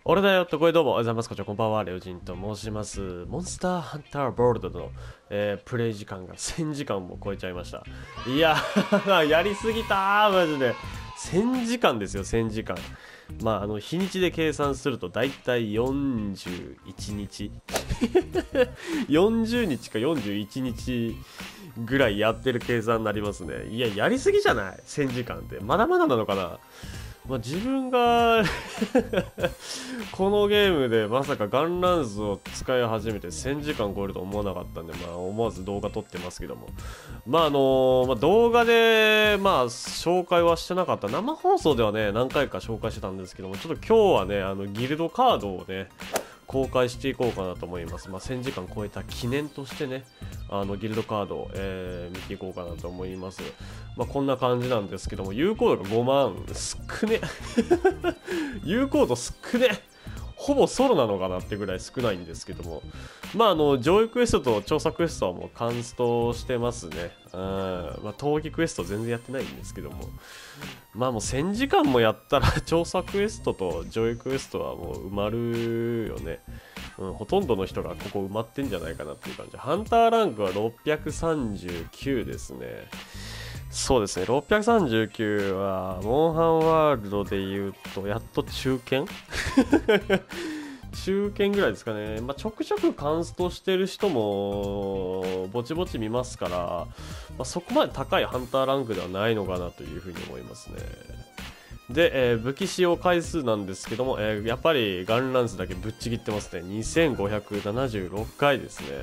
俺だよとこれどうもおはようございます。こんにちは、こんばんは。レオジンと申します。モンスターハンターボールドの、プレイ時間が1000時間も超えちゃいました。いややりすぎたー、マジで。1000時間ですよ、1000時間。日にちで計算するとだいたい41日40日か41日ぐらいやってる計算になりますね。いや、やりすぎじゃない ?1000 時間って。まだまだなのかな。自分がこのゲームでまさかガンランスを使い始めて1000時間超えると思わなかったんで、思わず動画撮ってますけども。動画で、紹介はしてなかった。生放送ではね、何回か紹介してたんですけども、ちょっと今日はね、ギルドカードをね、公開していこうかなと思います。1000時間超えた記念としてね、ギルドカードを、見ていこうかなと思います。こんな感じなんですけども、有効度が5万、少ね。有効度少ね。ほぼソロなのかなってぐらい少ないんですけども。上位クエストと調査クエストはもうカンストしてますね。闘技クエスト全然やってないんですけども。もう1000時間もやったら調査クエストと上位クエストはもう埋まるよね。ほとんどの人がここ埋まってんじゃないかなっていう感じ。ハンターランクは639ですね。そうですね、639は、モンハンワールドで言うと、やっと中堅中堅ぐらいですかね。ちょくちょくカンストしてる人も、ぼちぼち見ますから、そこまで高いハンターランクではないのかなというふうに思いますね。で、武器使用回数なんですけども、やっぱりガンランスだけぶっちぎってますね。2576回ですね。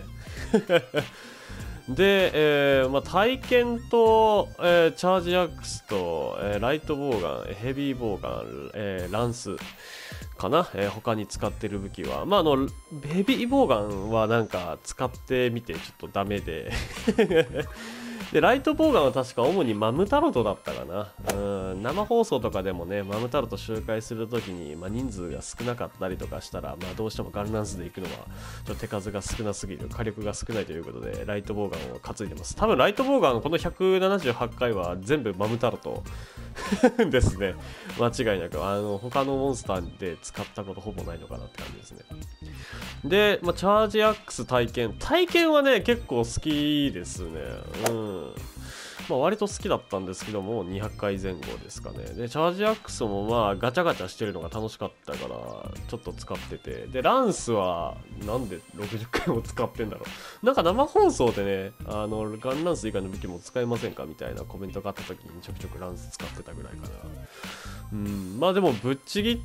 で、体験と、チャージアックスと、ライトボウガン、ヘビーボウガン、ランスかな、他に使ってる武器は、ヘビーボウガンはなんか使ってみてちょっとダメでで、ライトボウガンは確か主にマムタロトだったかな。生放送とかでもね、マムタロト周回するときに、人数が少なかったりとかしたら、どうしてもガンランスで行くのは、ちょっと手数が少なすぎる、火力が少ないということで、ライトボウガンを担いでます。多分ライトボウガン、この178回は全部マムタロトですね。間違いなく。他のモンスターで使ったことほぼないのかなって感じですね。で、チャージアックス体験はね、結構好きですね。割と好きだったんですけども、200回前後ですかね。で、チャージアックスもガチャガチャしてるのが楽しかったから、ちょっと使ってて。で、ランスは、なんで60回も使ってんだろう。なんか生放送でね、ガンランス以外の武器も使えませんかみたいなコメントがあった時にちょくちょくランス使ってたぐらいかな。でもぶっちぎって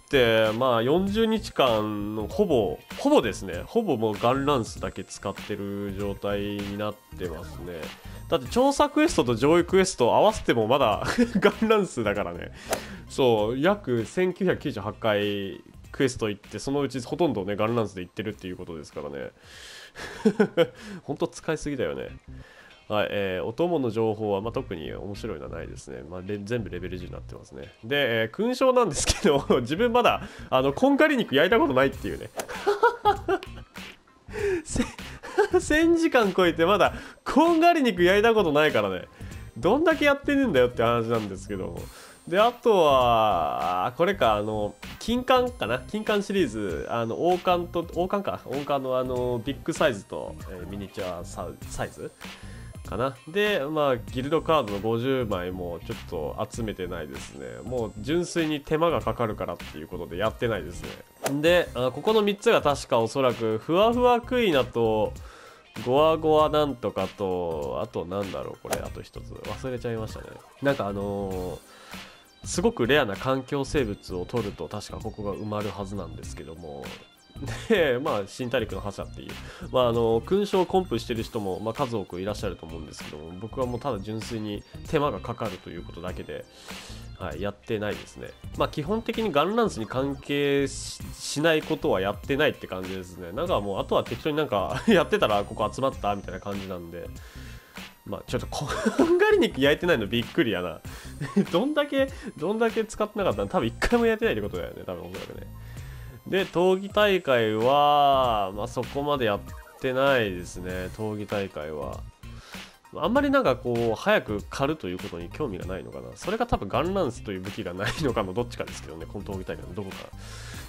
、40日間のほぼですね、ほぼもうガンランスだけ使ってる状態になってますね。だって調査クエストと上位クエスト合わせてもまだガンランスだからね。そう、約1998回クエスト行って、そのうちほとんどね、ガンランスで行ってるっていうことですからね。ほんと使いすぎだよね。はい、お供の情報は、特に面白いのはないですね。全部レベル10になってますね。で、勲章なんですけど、自分まだ、こんがり肉焼いたことないっていうね。1000時間超えてまだ、こんがり肉焼いたことないからね。どんだけやってるんだよって話なんですけども。で、あとは、これか、金冠かな、金冠シリーズ、王冠のビッグサイズと、ミニチュアサイズかな。で、ギルドカードの50枚もちょっと集めてないですね。もう純粋に手間がかかるからっていうことでやってないですね。で、ここの3つが確かおそらく、ふわふわクイナと、ゴワゴワなんとかと、あとなんだろう、これ、あと一つ。忘れちゃいましたね。なんかすごくレアな環境生物を取ると確かここが埋まるはずなんですけども、で、新大陸の覇者っていう、勲章をコンプしてる人も、数多くいらっしゃると思うんですけども、僕はもうただ純粋に手間がかかるということだけで、はい、やってないですね。基本的にガンランスに関係 しないことはやってないって感じですね。なんかもう、あとは適当になんかやってたらここ集まったみたいな感じなんで、ちょっとこんがり肉焼いてないのびっくりやな。どんだけ使ってなかったの多分一回もやってないってことだよね、多分おそらくね。で、闘技大会は、そこまでやってないですね、闘技大会は。あんまりなんかこう、早く狩るということに興味がないのかな。それが多分ガンランスという武器がないのかのどっちかですけどね、この闘技大会のどこか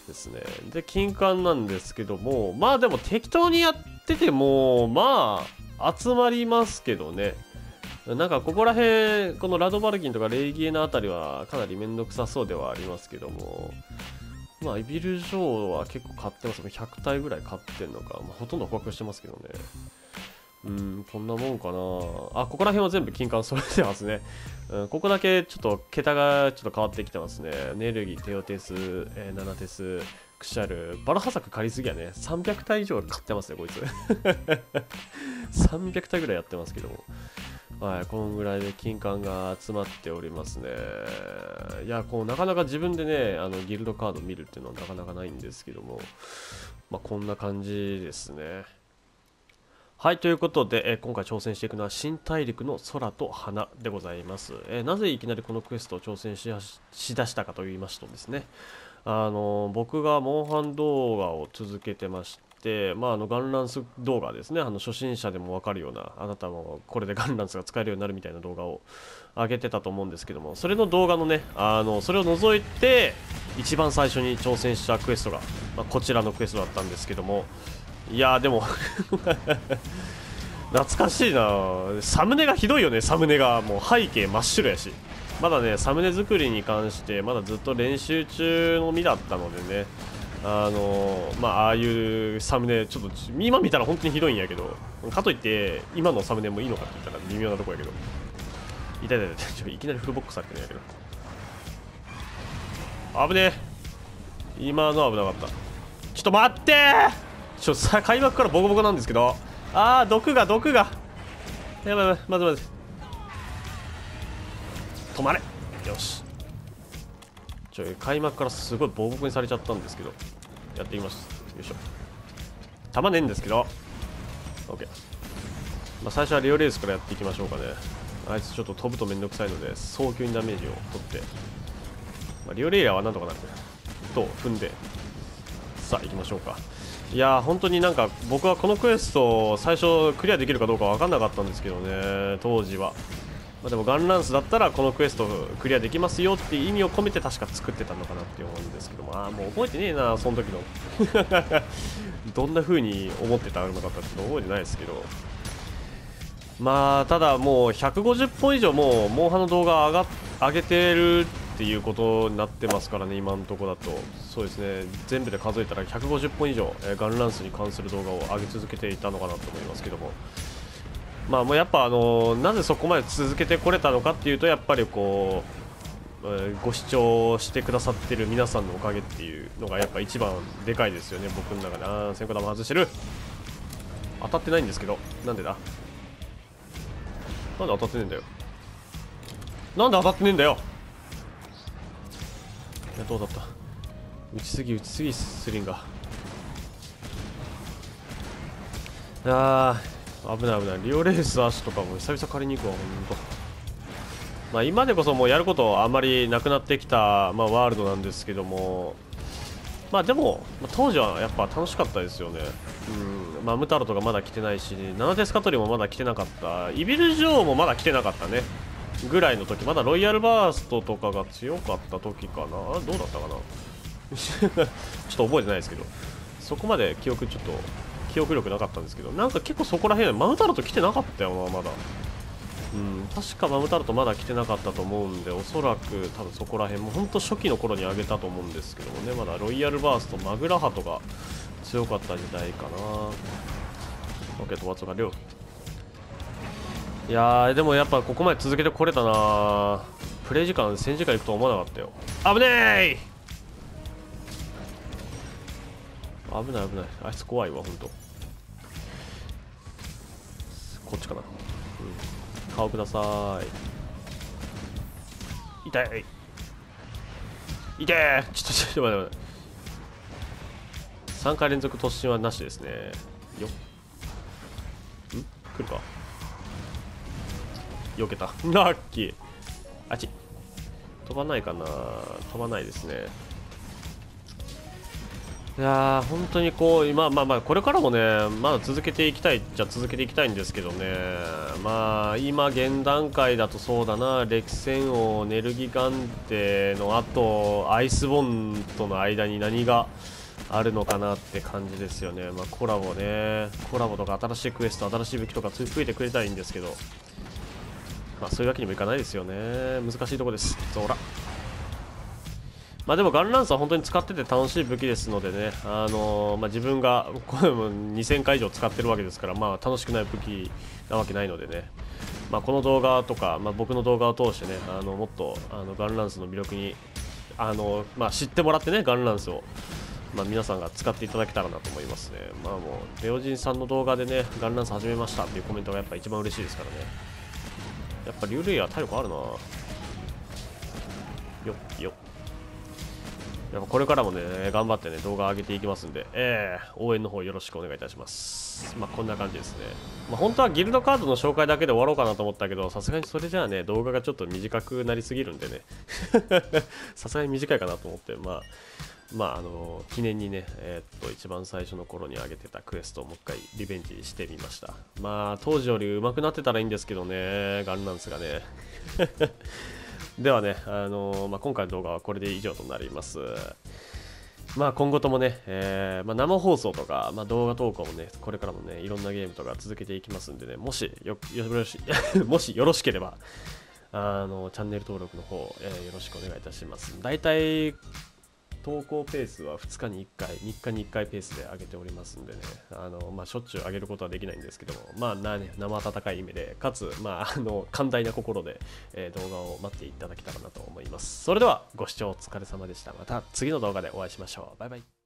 ですね。で、金冠なんですけども、まあでも適当にやってても、まあ、集まりますけどね。なんかここら辺、このラドバルキンとかレイギエのあたりはかなりめんどくさそうではありますけども、まあ、イビル・ジョーは結構買ってます。100体ぐらい買ってんのか。まあ、ほとんど捕獲してますけどね。こんなもんかな。あ、ここら辺は全部金冠揃えてますね。ここだけちょっと桁がちょっと変わってきてますね。ネルギ、テオテス、ナナテス、クシャル、バラハサク借りすぎやね。300体以上買ってますね、こいつ。300体ぐらいやってますけども。はい、このぐらいで金冠が集まっておりますね。いや、こうなかなか自分でね、ギルドカード見るっていうのはなかなかないんですけども、まあ、こんな感じですね。はい、ということで、今回挑戦していくのは新大陸の空と花でございます。なぜいきなりこのクエストを挑戦しだしたかと言いますとですね、僕がモンハン動画を続けてまして、まあ、ガンランス動画ですね、初心者でも分かるような、あなたもこれでガンランスが使えるようになるみたいな動画を上げてたと思うんですけども、それの動画のね、それを除いて、一番最初に挑戦したクエストが、まあ、こちらのクエストだったんですけども、いやーでも懐かしいな。サムネがひどいよね。サムネがもう背景真っ白やし、まだねサムネ作りに関してまだずっと練習中の身だったのでね、まあああいうサムネちょっと今見たら本当にひどいんやけど、かといって今のサムネもいいのかって言ったら微妙なとこやけど、痛い痛い痛い、いきなりフルボックスされてるんやけど、危ねえ、今の危なかった。ちょっと待ってー、さ開幕からボコボコなんですけど、毒がやばいやばい、まず止まれ。よし、開幕からすごいボコボコにされちゃったんですけど、やってみます。よいしょ。弾ねえんですけど OK。 まあ最初はレオレースからやっていきましょうかね。あいつちょっと飛ぶとめんどくさいので早急にダメージを取って、まあ、リオレイヤーはなんとかなると踏んで、さあ行きましょうか。いやー本当になんか僕はこのクエストを最初クリアできるかどうか分かんなかったんですけどね、当時は。まあ、でもガンランスだったらこのクエストクリアできますよっていう意味を込めて確か作ってたのかなって思うんですけども、もう覚えてねえな、その時のどんな風に思ってたのかって覚えてないですけど、まあただもう150本以上もうモンハンの動画上げてるっていうことになってますからね、今のところだと。そうですね、全部で数えたら150本以上、ガンランスに関する動画を上げ続けていたのかなと思いますけども、まあもうやっぱなぜそこまで続けてこれたのかっていうと、やっぱりこう、ご視聴してくださってる皆さんのおかげっていうのがやっぱ一番でかいですよね、僕の中で。先行玉外してる。当たってないんですけど、なんで当たってねえんだよ。なんで当たってねえんだよ。いや、どうだった。打ちすぎスリンが。危ない。リオレースアッシュとかも久々借りに行くわ、ほんと。まあ今でこそもうやることあんまりなくなってきた、まあ、ワールドなんですけども、まあでも、当時はやっぱ楽しかったですよね。まあムタロとかまだ来てないし、ナナテスカトリもまだ来てなかった、イビル・ジョーもまだ来てなかったねぐらいの時、まだロイヤルバーストとかが強かった時かな。どうだったかなちょっと覚えてないですけど、そこまで記憶力なかったんですけど、なんか結構そこら辺マムタロと来てなかったよな、まだ。確かマムタルトまだ来てなかったと思うんで、おそらく多分そこら辺も本当初期の頃に上げたと思うんですけどもね、まだロイヤルバースト、マグラハトが強かった時代かな。OK、トワツが両。いやー、でもやっぱここまで続けてこれたな。プレイ時間1000時間いくとは思わなかったよ。危ねえ、危ない。あいつ怖いわ、ほんと。こっちかな。顔ください。痛い。ちょっと待って。3回連続突進はなしですね。よっ。来るか。避けた。ラッキー。あっち。飛ばないかな。飛ばないですね。 いやー本当にこうまあこれからもねまだ続けていきたいじゃ続けていきたいんですけどね、まあ今現段階だとそうだな、歴戦王ネルギガンテの後アイスボンとの間に何があるのかなって感じですよね。まあコラボとか新しいクエスト新しい武器とか増えてくれたらいいんですけど、まあそういうわけにもいかないですよね。難しいとこです。そらまあでもガンランスは本当に使ってて楽しい武器ですのでね、自分がこれも2000回以上使ってるわけですから、まあ楽しくない武器なわけないのでね、まあこの動画とか、まあ、僕の動画を通してね、もっとガンランスの魅力に知ってもらってね、ガンランスを、まあ、皆さんが使っていただけたらなと思いますね。まあもうレオジンさんの動画でね、ガンランス始めましたっていうコメントがやっぱ一番嬉しいですからね。やっぱリュウレイヤー体力あるな。よっよっ。やっぱこれからもね頑張ってね動画上げていきますんで、応援の方よろしくお願いいたします。まあこんな感じですね。まあ本当はギルドカードの紹介だけで終わろうかなと思ったけど、さすがにそれじゃあね動画がちょっと短くなりすぎるんでねさすがに短いかなと思って、記念にね一番最初の頃に上げてたクエストをもう一回リベンジしてみました。まあ当時より上手くなってたらいいんですけどね、ガンランスがねではね、今回の動画はこれで以上となります。まあ今後ともね、生放送とか、動画投稿もね、これからもね、いろんなゲームとか続けていきますんでね、もしよろしければ、チャンネル登録の方、よろしくお願いいたします。だいたい投稿ペースは2日に1回、3日に1回ペースで上げておりますんでね、しょっちゅう上げることはできないんですけども、生温かい意味で、かつ、寛大な心で、動画を待っていただけたらなと思います。それでは、ご視聴お疲れ様でした。また次の動画でお会いしましょう。バイバイ。